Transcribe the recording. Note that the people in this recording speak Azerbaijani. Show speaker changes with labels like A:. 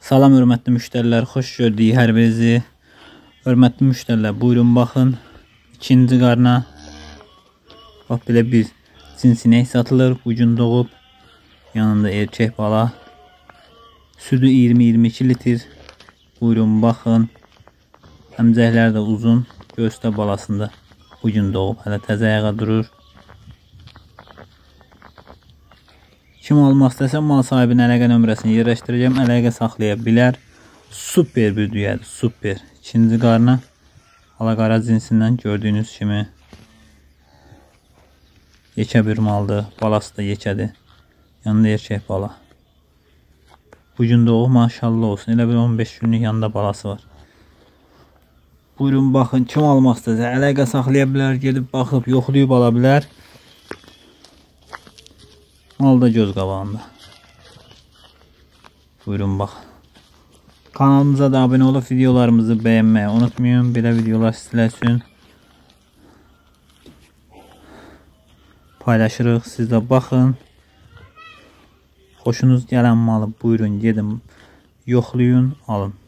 A: Salam hörmətli müştərilər, xoş gördük hər birinizi. Hörmətli müştərilər, buyurun baxın. İkinci qarna. Bax belə bir cinsinek satılır. Bu gün doğub. Yanında erkək bala. Südü 20-22 litr. Buyurun baxın. Əmcəklər də uzun. Göstər balasında. Bu gün doğub. Hələ təzə ayağa durur. Kim almaq istəsə mal sahibinin əlaqə nömrəsini yerləşdirəcəm. Əlaqə saxlaya bilər. Super bir düyədir. Super. İkinci qarna. Alaqara cinsindən gördüyünüz kimi. Yekə bir maldır. Balası da yekədir. Yanında erkək bala. Bugün doğu maşallah olsun. Elə bir 15 günlük yanında balası var. Buyurun baxın. Kim almaq istəsə əlaqə saxlaya bilər. Gedib baxıb yoxlayıb ala bilər. Mal da göz qabağında. Buyurun bax. Kanalımıza da abunə olub videolarımızı bəyənməyi unutmayın. Belə videolar sizlər üçün paylaşırıq. Siz də baxın. Xoşunuz gələn malı buyurun gedin yoxlayın, alın.